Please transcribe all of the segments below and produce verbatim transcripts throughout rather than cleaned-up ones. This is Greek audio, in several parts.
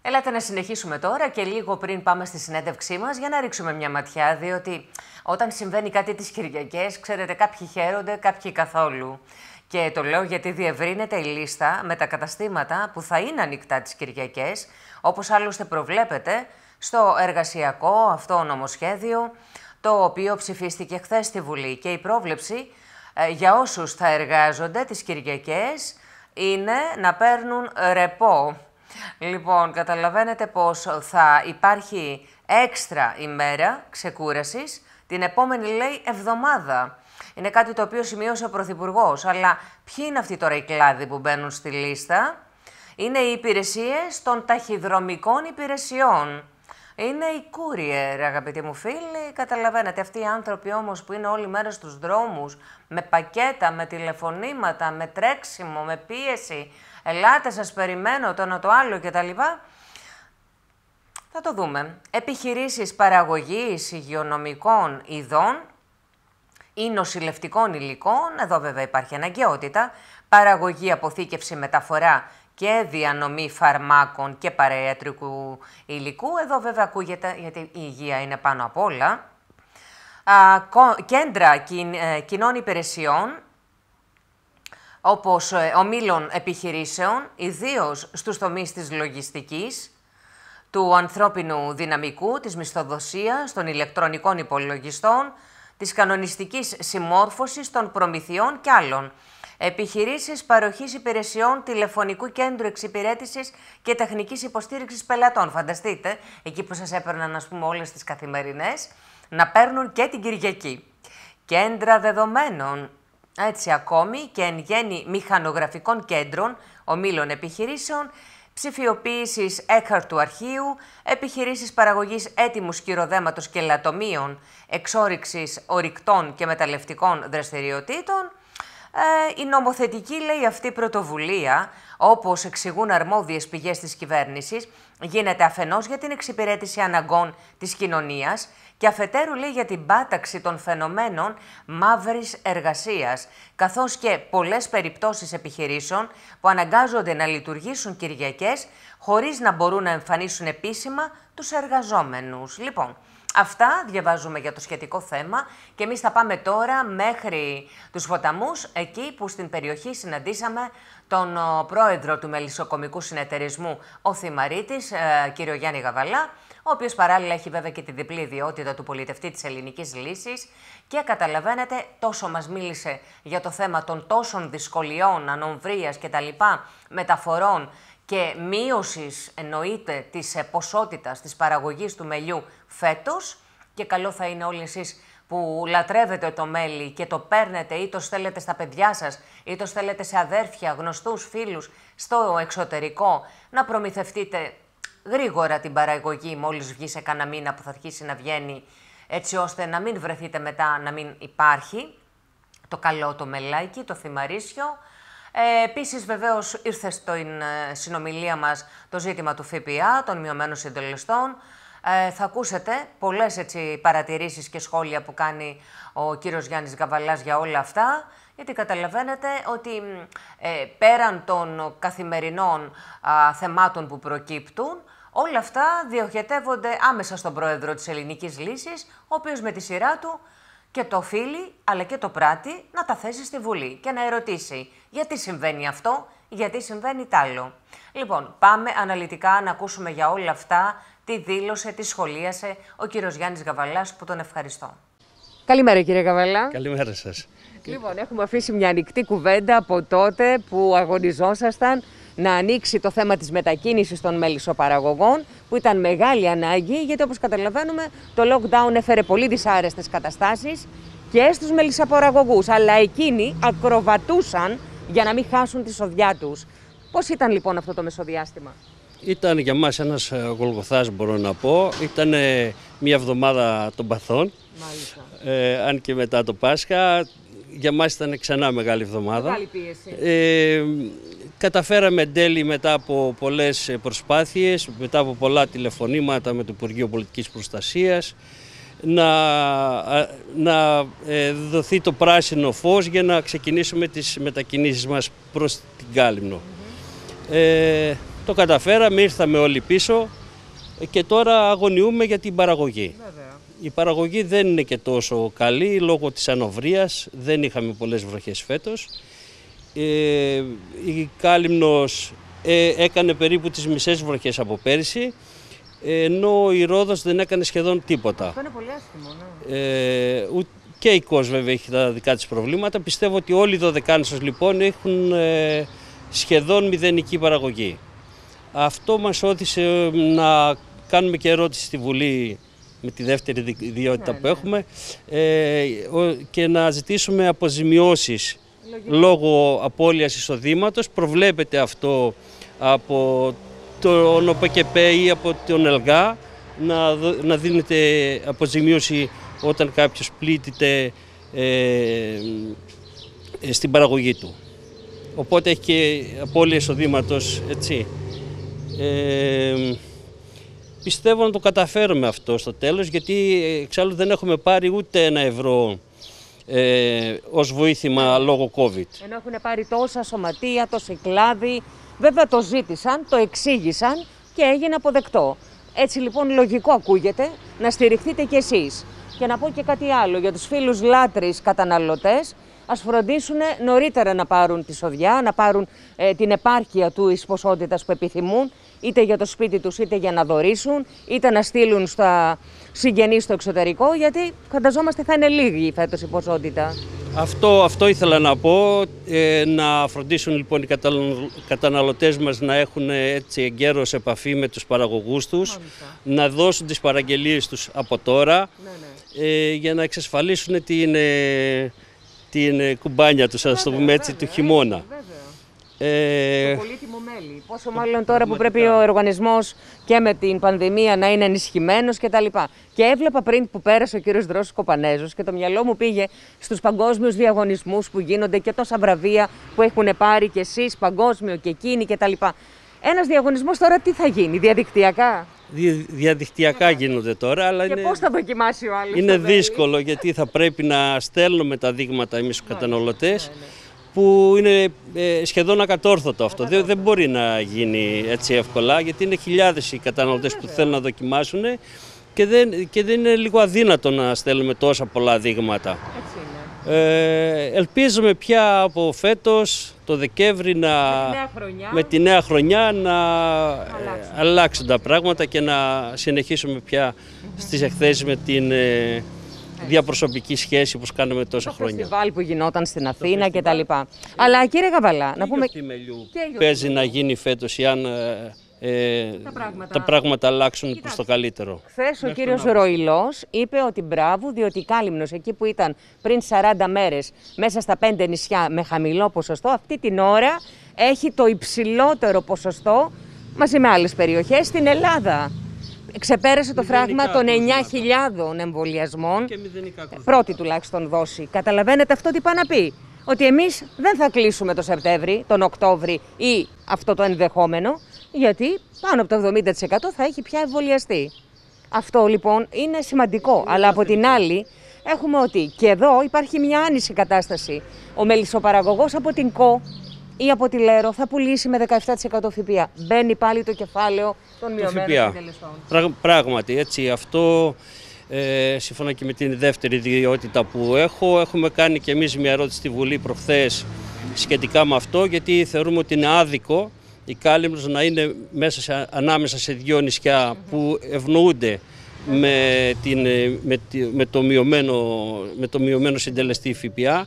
Έλατε να συνεχίσουμε τώρα και λίγο πριν πάμε στη συνέντευξή μας για να ρίξουμε μια ματιά, διότι όταν συμβαίνει κάτι τις Κυριακές, ξέρετε, κάποιοι χαίρονται, κάποιοι καθόλου. Και το λέω γιατί διευρύνεται η λίστα με τα καταστήματα που θα είναι ανοιχτά τις Κυριακές, όπως άλλωστε προβλέπεται στο εργασιακό αυτό νομοσχέδιο, το οποίο ψηφίστηκε χθες στη Βουλή. Και η πρόβλεψη ε, για όσους θα εργάζονται τις Κυριακές είναι να παίρνουν ρεπό. Λοιπόν, καταλαβαίνετε πως θα υπάρχει έξτρα ημέρα ξεκούρασης την επόμενη, λέει, εβδομάδα. Είναι κάτι το οποίο σημείωσε ο Πρωθυπουργός. Αλλά ποιοι είναι αυτοί τώρα οι κλάδοι που μπαίνουν στη λίστα? Είναι οι υπηρεσίες των ταχυδρομικών υπηρεσιών. Είναι οι courier, αγαπητοί μου φίλοι. Καταλαβαίνετε, αυτοί οι άνθρωποι όμως που είναι όλη μέρα στους δρόμους, με πακέτα, με τηλεφωνήματα, με τρέξιμο, με πίεση, ελάτε σας περιμένω, το ένα το άλλο κτλ. Θα το δούμε. Επιχειρήσεις παραγωγής υγειονομικών ειδών ή νοσηλευτικών υλικών, εδώ βέβαια υπάρχει αναγκαιότητα, παραγωγή, αποθήκευση, μεταφορά και διανομή φαρμάκων και παραιατρικού υλικού. Εδώ βέβαια ακούγεται, γιατί η υγεία είναι πάνω απ' όλα. Α, κέντρα κοινών υπηρεσιών, όπως ομίλων επιχειρήσεων, ιδίως στους τομείς της λογιστικής, του ανθρώπινου δυναμικού, της μισθοδοσίας, των ηλεκτρονικών υπολογιστών, της κανονιστικής συμμόρφωσης, των προμηθειών και άλλων. Επιχειρήσεις παροχής υπηρεσιών τηλεφωνικού κέντρου εξυπηρέτησης και τεχνικής υποστήριξης πελατών. Φανταστείτε, εκεί που σας έπαιρναν, ας πούμε, όλες τις καθημερινές, να παίρνουν και την Κυριακή. Κέντρα δεδομένων, έτσι ακόμη και εν γέννη μηχανογραφικών κέντρων, ομίλων επιχειρήσεων, ψηφιοποίησης έκχαρτου αρχείου, επιχειρήσεις παραγωγής έτοιμου σκυροδέματος και λατομείων, εξόρυξης ορυκτών και μεταλλευτικών δραστηριοτήτων. Ε, η νομοθετική, λέει, αυτή πρωτοβουλία, όπως εξηγούν αρμόδιες πηγές της κυβέρνησης, γίνεται αφενός για την εξυπηρέτηση αναγκών της κοινωνίας και αφετέρου, λέει, για την πάταξη των φαινομένων μαύρης εργασίας, καθώς και πολλές περιπτώσεις επιχειρήσεων που αναγκάζονται να λειτουργήσουν Κυριακές χωρίς να μπορούν να εμφανίσουν επίσημα τους εργαζόμενους. Λοιπόν, αυτά διαβάζουμε για το σχετικό θέμα και εμείς θα πάμε τώρα μέχρι τους Ποταμούς, εκεί που στην περιοχή συναντήσαμε τον ο, πρόεδρο του Μελισσοκομικού Συνεταιρισμού, ο Θυμαρίτης, ε, κύριο Γιάννη Γαβαλά, ο οποίος παράλληλα έχει βέβαια και τη διπλή ιδιότητα του πολιτευτή της Ελληνικής Λύσης και καταλαβαίνετε, τόσο μας μίλησε για το θέμα των τόσων δυσκολιών, ανομβρίας κτλ, μεταφορών και μείωσης, εννοείται, της ποσότητας της παραγωγής του μελιού φέτος, και καλό θα είναι όλοι εσείς που λατρεύετε το μέλι και το παίρνετε ή το στέλνετε στα παιδιά σας ή το στέλνετε σε αδέρφια, γνωστούς, φίλους στο εξωτερικό, να προμηθευτείτε γρήγορα την παραγωγή μόλις βγει σε κανένα μήνα που θα αρχίσει να βγαίνει, έτσι ώστε να μην βρεθείτε μετά να μην υπάρχει το καλό το μελάκι, το θυμαρίσιο. Ε, επίσης, βεβαίως, ήρθε στην συνομιλία μας το ζήτημα του ΦΠΑ, των μειωμένων συντελεστών. Ε, θα ακούσετε πολλές, έτσι, παρατηρήσεις και σχόλια που κάνει ο κύριος Γιάννης Γαβαλάς για όλα αυτά, γιατί καταλαβαίνετε ότι ε, πέραν των καθημερινών α, θεμάτων που προκύπτουν, όλα αυτά διοχετεύονται άμεσα στον πρόεδρο της Ελληνικής Λύσης, ο οποίος με τη σειρά του και το οφείλει, αλλά και το πράττει, να τα θέσει στη Βουλή και να ερωτήσει γιατί συμβαίνει αυτό, γιατί συμβαίνει τ' άλλο. Λοιπόν, πάμε αναλυτικά να ακούσουμε για όλα αυτά τι δήλωσε, τι σχολίασε ο κύριος Γιάννης Γαβαλάς, που τον ευχαριστώ. Καλημέρα, κύριε Γαβαλά. Καλημέρα σας. Λοιπόν, έχουμε αφήσει μια ανοιχτή κουβέντα από τότε που αγωνιζόσασταν να ανοίξει το θέμα της μετακίνησης των μελισσοπαραγωγών, που ήταν μεγάλη ανάγκη, γιατί όπως καταλαβαίνουμε το lockdown έφερε πολύ δυσάρεστες καταστάσεις και στους μελισσοπαραγωγούς, αλλά εκείνοι ακροβατούσαν για να μην χάσουν τη σοδιά τους. Πώς ήταν λοιπόν αυτό το μεσοδιάστημα? Ήταν για μας ένας γολγοθάς, μπορώ να πω. Ήταν μια εβδομάδα των παθών, ε, αν και μετά το Πάσχα. Για μας ήταν ξανά μεγάλη εβδομάδα. Μεγάλη πίεση. Ε, καταφέραμε εν τέλει, μετά από πολλές προσπάθειες, μετά από πολλά τηλεφωνήματα με το Υπουργείο Πολιτικής Προστασίας, να, να ε, δοθεί το πράσινο φως για να ξεκινήσουμε τις μετακινήσεις μας προς την Κάλυμνο. Mm-hmm. ε, Το καταφέραμε, ήρθαμε όλοι πίσω και τώρα αγωνιούμε για την παραγωγή. Βέβαια. Η παραγωγή δεν είναι και τόσο καλή λόγω της ανοβρίας, δεν είχαμε πολλές βροχές φέτος. Ε, η Κάλυμνος ε, έκανε περίπου τις μισές βροχές από πέρυσι, ενώ η Ρόδος δεν έκανε σχεδόν τίποτα. Αυτό είναι πολύ άσχημο, ναι. Ε, και η Κος βέβαια έχει τα δικά της προβλήματα. Πιστεύω ότι όλοι οι Δωδεκάνησος λοιπόν έχουν ε, σχεδόν μηδενική παραγωγή. Αυτό μας όθησε να κάνουμε και ερώτηση στη Βουλή με τη δεύτερη ιδιότητα ναι, που ναι. έχουμε ε, και να ζητήσουμε αποζημιώσεις Λογικό. λόγω απώλειας εισοδήματος. Προβλέπεται αυτό από τον ΟΠΕΚΕΠΕ ή από τον ΕΛΓΑ να, να δίνεται αποζημίωση όταν κάποιος πλήττεται ε, στην παραγωγή του. Οπότε έχει και απώλεια εισοδήματος, έτσι. Ε, πιστεύω να το καταφέρουμε αυτό στο τέλος, γιατί εξάλλου δεν έχουμε πάρει ούτε ένα ευρώ ε, ως βοήθημα λόγω COVID. Ενώ έχουν πάρει τόσα σωματεία, τόσοι κλάδοι, βέβαια το ζήτησαν, το εξήγησαν και έγινε αποδεκτό. Έτσι λοιπόν λογικό ακούγεται να στηριχθείτε κι εσείς. Και να πω και κάτι άλλο για τους φίλους λάτρεις καταναλωτές, ας φροντίσουν νωρίτερα να πάρουν τη σοδιά, να πάρουν ε, την επάρκεια του εις ποσότητας που επιθυμούν, είτε για το σπίτι τους, είτε για να δωρήσουν, είτε να στείλουν στα συγγενείς στο εξωτερικό, γιατί φανταζόμαστε θα είναι λίγη φέτος η ποσότητα. Αυτό, αυτό ήθελα να πω, ε, να φροντίσουν λοιπόν οι καταναλωτές μας να έχουν έτσι εγκαίρως επαφή με τους παραγωγούς τους, Μάλιστα. να δώσουν τις παραγγελίες τους από τώρα, ναι, ναι. Ε, για να εξασφαλίσουν την, ε, την κουμπάνια τους, ας το πούμε έτσι, του χειμώνα. Ε, το πολύτιμο μέλι. Πόσο μάλλον τώρα που πρέπει ο οργανισμός και με την πανδημία να είναι ενισχυμένος κτλ. Και έβλεπα πριν που πέρασε ο κύριος Δρόσος Κοπανέζος και το μυαλό μου πήγε στους παγκόσμιους διαγωνισμούς που γίνονται και τόσα βραβεία που έχουν πάρει κι εσείς, παγκόσμιο και εκείνοι κτλ. Ένας διαγωνισμός τώρα τι θα γίνει, διαδικτυακά? Δι, διαδικτυακά yeah. γίνονται τώρα, αλλά και είναι, πώς θα δοκιμάσει ο άλλος? Είναι δύσκολο γιατί θα πρέπει να στέλνουμε τα δείγματα εμείς τους καταναλωτές. Ναι, ναι. Που είναι ε, σχεδόν ακατόρθωτο αυτό. Δεν, δεν μπορεί να γίνει έτσι εύκολα, γιατί είναι χιλιάδες οι καταναλωτές που θέλουν να δοκιμάσουν και δεν, και δεν είναι λίγο αδύνατο να στέλνουμε τόσα πολλά δείγματα. Ε, ελπίζουμε πια από φέτος, το Δεκέμβρη, να, με τη νέα χρονιά να αλλάξουν. αλλάξουν τα πράγματα και να συνεχίσουμε πια mm-hmm. στις εκθέσεις με την ε, διαπροσωπική σχέση που κάνουμε τόσα το χρόνια. Το φεστιβάλ που γινόταν στην Αθήνα και τα λοιπά. Αλλά κύριε Γαβαλά, να πούμε... Και παίζει να γίνει φέτος, αν ε, τα, πράγματα... τα πράγματα αλλάξουν Κοιτάξτε. προς το καλύτερο. Χθες ο κύριος Ροηλός είπε ότι μπράβο, διότι η Κάλυμνος εκεί που ήταν πριν σαράντα μέρες μέσα στα πέντε νησιά με χαμηλό ποσοστό, αυτή την ώρα έχει το υψηλότερο ποσοστό μαζί με άλλες περιοχές στην Ελλάδα. Ξεπέρασε το φράγμα των εννιά χιλιάδων εμβολιασμών, πρώτη τουλάχιστον δόση. Καταλαβαίνετε αυτό τι πάει να πει? Ότι εμείς δεν θα κλείσουμε το Σεπτέμβρη, τον Οκτώβρη ή αυτό το ενδεχόμενο, γιατί πάνω από το εβδομήντα τοις εκατό θα έχει πια εμβολιαστεί. Αυτό λοιπόν είναι σημαντικό, αλλά από την άλλη έχουμε ότι και εδώ υπάρχει μια άνηση κατάσταση. Ο μελισσοπαραγωγός από την ΚΟ ή από τη Λέρο θα πουλήσει με δεκαεπτά τοις εκατό ΦΠΑ. Μπαίνει πάλι το κεφάλαιο των μειωμένων συντελεστών. Πραγ, πράγματι, έτσι, αυτό ε, σύμφωνα και με την δεύτερη ιδιότητα που έχω, έχουμε κάνει και εμείς μια ερώτηση στη Βουλή προχθές σχετικά με αυτό, γιατί θεωρούμε ότι είναι άδικο η Κάλυμνος να είναι μέσα σε, ανάμεσα σε δύο νησιά mm-hmm. που ευνοούνται με, την, με, με, το μειωμένο, με το μειωμένο συντελεστή ΦΠΑ.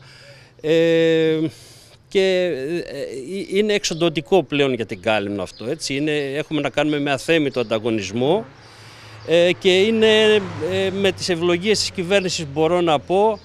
Ε, και είναι εξοντωτικό πλέον για την Κάλυμνο αυτό, έτσι. Είναι, έχουμε να κάνουμε με αθέμητο ανταγωνισμό ε, και είναι ε, με τις ευλογίες της κυβέρνησης, μπορώ να πω,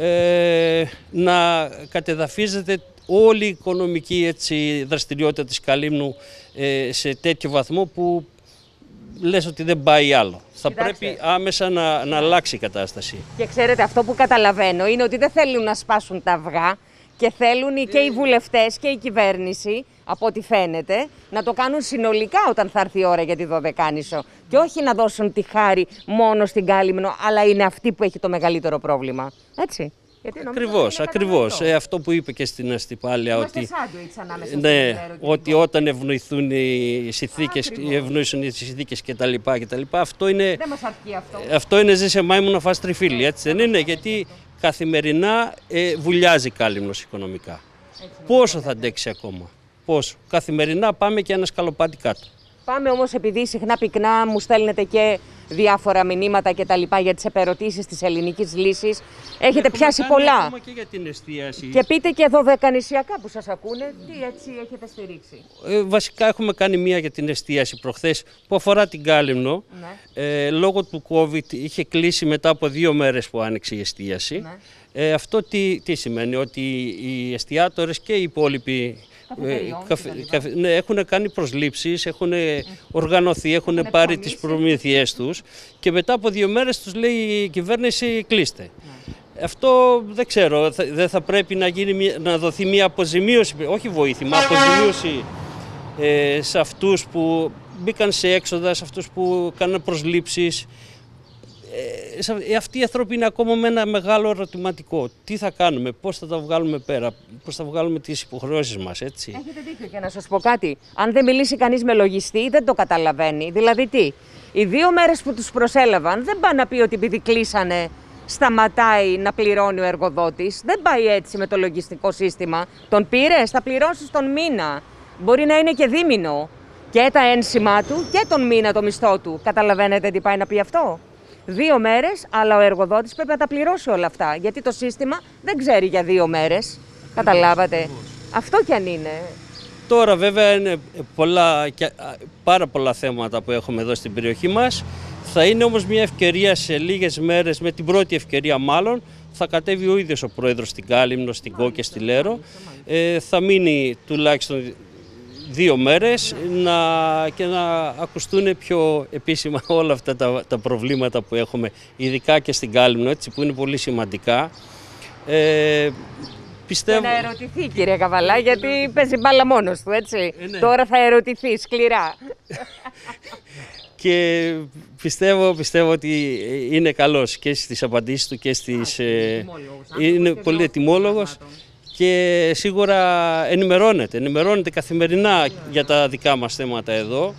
ε, να κατεδαφίζεται όλη η οικονομική, έτσι, δραστηριότητα της Καλύμνου ε, σε τέτοιο βαθμό που λες ότι δεν πάει άλλο. Θα Κοιτάξτε. πρέπει άμεσα να, να αλλάξει η κατάσταση. Και ξέρετε, αυτό που καταλαβαίνω είναι ότι δεν θέλουν να σπάσουν τα αυγά και θέλουν και οι βουλευτές και η κυβέρνηση, από ό,τι φαίνεται, να το κάνουν συνολικά όταν θα έρθει η ώρα για τη Δωδεκάνησο. Και όχι να δώσουν τη χάρη μόνο στην Κάλυμνο, αλλά είναι αυτή που έχει το μεγαλύτερο πρόβλημα. Έτσι. Ακριβώς, ακριβώς. Ε, αυτό που είπε και στην Αστυπάλια, ότι, ναι, ότι όταν ευνοηθούν οι συνθήκες, ευνοήσουν οι συνθήκες κτλ. Αυτό είναι, δεν μας αρκεί αυτό. Αυτό είναι ζήσε μάιμου να φας τριφύλι, έτσι δεν είναι? Γιατί καθημερινά ε, βουλιάζει Κάλυμνος οικονομικά. Έτσι, πόσο θα αντέξει ακόμα? Πόσο? Καθημερινά πάμε και ένα σκαλοπάτι κάτω. Πάμε όμως, επειδή συχνά πυκνά μου στέλνετε και διάφορα μηνύματα και τα λοιπά για τις επερωτήσεις της ελληνικής λύσης. Έχετε έχουμε πιάσει κάνει πολλά. Ακόμα και για την εστίαση. Και πείτε και δωδεκανησιακά που σας ακούνε, τι έτσι έχετε στηρίξει. Ε, βασικά έχουμε κάνει μία για την εστίαση προχθές που αφορά την Κάλυμνο. Ναι. Ε, λόγω του COVID είχε κλείσει μετά από δύο μέρες που άνοιξε η εστίαση. Ναι. Ε, αυτό τι, τι σημαίνει? Ότι οι εστιατόρες και οι υπόλοιποι Ε, καφε, καφε, ναι, έχουν κάνει προσλήψεις, έχουν mm. οργανωθεί, έχουν, έχουν πάρει τις προμήθειές τους και μετά από δύο μέρες τους λέει η κυβέρνηση κλείστε. Mm. Αυτό δεν ξέρω, θα, δεν θα πρέπει να, γίνει, να δοθεί μια αποζημίωση, όχι βοήθεια, μα αποζημίωση ε, σε αυτούς που μπήκαν σε έξοδα, σε αυτούς που κάνουν προσλήψεις. Ε, αυτοί οι άνθρωποι είναι ακόμα με ένα μεγάλο ερωτηματικό. Τι θα κάνουμε, πώς θα τα βγάλουμε πέρα, πώς θα βγάλουμε τις υποχρεώσεις μας, έτσι. Έχετε δίκιο, και να σας πω κάτι. Αν δεν μιλήσει κανείς με λογιστή, δεν το καταλαβαίνει. Δηλαδή τι, οι δύο μέρες που τους προσέλαβαν δεν πάνε να πει ότι επειδή κλείσανε σταματάει να πληρώνει ο εργοδότης. Δεν πάει έτσι με το λογιστικό σύστημα. Τον πήρες, θα πληρώσεις τον μήνα. Μπορεί να είναι και δίμηνο. Και τα ένσημα του και τον μήνα το μισθό του. Καταλαβαίνετε τι πάει να πει αυτό? Δύο μέρες, αλλά ο εργοδότης πρέπει να τα πληρώσει όλα αυτά. Γιατί το σύστημα δεν ξέρει για δύο μέρες. Καταλάβατε. Αυτό κι αν είναι. Τώρα βέβαια είναι πολλά, πάρα πολλά θέματα που έχουμε εδώ στην περιοχή μας. Θα είναι όμως μια ευκαιρία σε λίγες μέρες, με την πρώτη ευκαιρία μάλλον, θα κατέβει ο ίδιος ο πρόεδρος στην Κάλυμνο, στην Κό και στη Λέρο. Ε, θα μείνει τουλάχιστον δύο μέρες να, και να ακουστούν πιο επίσημα όλα αυτά τα, τα προβλήματα που έχουμε, ειδικά και στην Κάλυμνο, έτσι, που είναι πολύ σημαντικά. Ε, πιστεύω... Και να ερωτηθεί, κύριε Καβαλά, γιατί παίζει μπάλα μόνος του, έτσι. Ε, ναι. Τώρα θα ερωτηθεί σκληρά. Και πιστεύω, πιστεύω ότι είναι καλός και στις απαντήσεις του και στις... Α, ε, είναι πολύ ετοιμόλογος. Και σίγουρα ενημερώνεται, ενημερώνεται καθημερινά για τα δικά μας θέματα εδώ.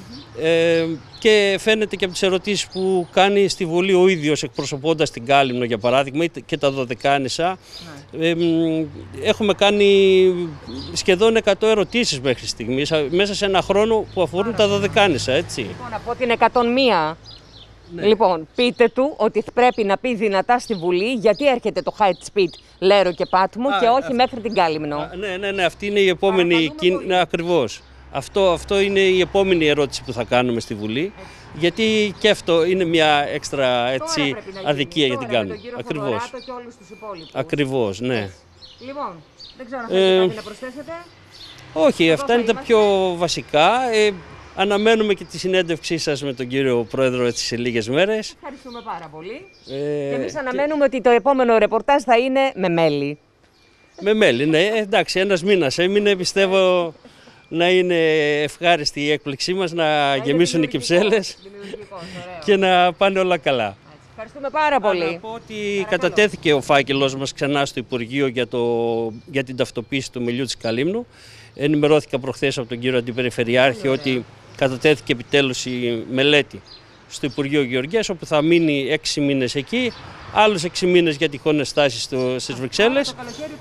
Ε, και φαίνεται και από τις ερωτήσεις που κάνει στη Βουλή ο ίδιος, εκπροσωπώντας την Κάλυμνο για παράδειγμα και τα Δωδεκάνησα. Ναι. Ε, έχουμε κάνει σχεδόν εκατό ερωτήσεις μέχρι στιγμής, μέσα σε ένα χρόνο που αφορούν Άρα, τα Δωδεκάνησα, έτσι. Λοιπόν, από την εκατόν μία. Ναι. Λοιπόν, πείτε του ότι πρέπει να πει δυνατά στη Βουλή γιατί έρχεται το high speed Λέρο και Πάτμο Α, και όχι αυ... μέχρι την Κάλυμνο. Α, ναι, ναι, ναι, αυτή είναι η επόμενη. Ναι, ακριβώς. Αυτό, αυτό είναι η επόμενη ερώτηση που θα κάνουμε στη Βουλή. Έτσι. Γιατί και αυτό είναι μια έξτρα έτσι, αδικία για την Κάλυμνο. Ακριβώς. Και όλους τους υπόλοιπους. Ακριβώς, ναι. Έτσι. Λοιπόν, δεν ξέρω αν θέλετε ε, κάτι να προσθέσετε. Όχι, Εδώ αυτά είναι είμαστε. τα πιο βασικά. Ε, Αναμένουμε και τη συνέντευξή σας με τον κύριο Πρόεδρο έτσι σε λίγες μέρες. Ευχαριστούμε πάρα πολύ. Ε, και εμείς αναμένουμε και... ότι το επόμενο ρεπορτάζ θα είναι με μέλι. Με μέλι, ναι. Εντάξει, ένας μήνας έμεινε. Πιστεύω να είναι ευχάριστη η έκπληξή μας, να, να γεμίσουν οι κυψέλες και να πάνε όλα καλά. Ευχαριστούμε πάρα πολύ. Να πω ότι Παρακαλώ. κατατέθηκε ο φάκελος μας ξανά στο Υπουργείο για, το, για την ταυτοποίηση του μελιού της Καλύμνου. Ενημερώθηκα προχθές από τον κύριο Αντιπεριφερειάρχη ότι κατατέθηκε επιτέλους η μελέτη στο Υπουργείο Γεωργίας, όπου θα μείνει έξι μήνες εκεί, άλλους έξι μήνες για τυχόν στάσεις στις Βρυξέλλες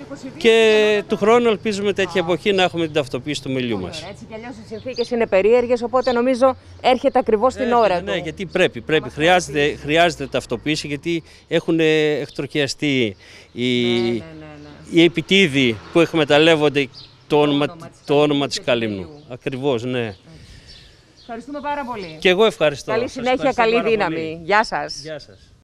και του χρόνου ελπίζουμε τέτοια εποχή να έχουμε την ταυτοποίηση του μελιού μας. Έτσι κι αλλιώς οι συνθήκες είναι περίεργες, οπότε νομίζω έρχεται ακριβώς την ώρα του. Ναι, γιατί πρέπει, πρέπει. Χρειάζεται, χρειάζεται ταυτοποίηση, γιατί έχουν εκτροχιαστεί οι, ναι, ναι, ναι, ναι. οι επιτίδοι που εκμεταλλεύονται το όνομα, το όνομα, το όνομα της Καλύμνου. Ακριβώς, ναι. Ευχαριστούμε πάρα πολύ. Και εγώ ευχαριστώ. Καλή συνέχεια, καλή δύναμη. Πολύ. Γεια σας. Γεια σας.